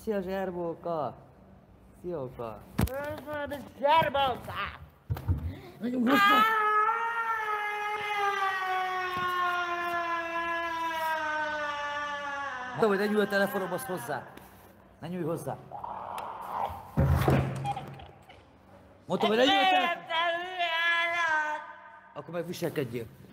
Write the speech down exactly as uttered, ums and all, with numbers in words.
Szia zserbóka! Szióka! Zserbóka! Nagyon hosszú! Mondom, hogy ne nyúlj a telefonomhoz hozzá! Ne nyúlj hozzá! Mondtam, hogy ne nyúlj a telefonomhoz! Akkor meg viselkedjél!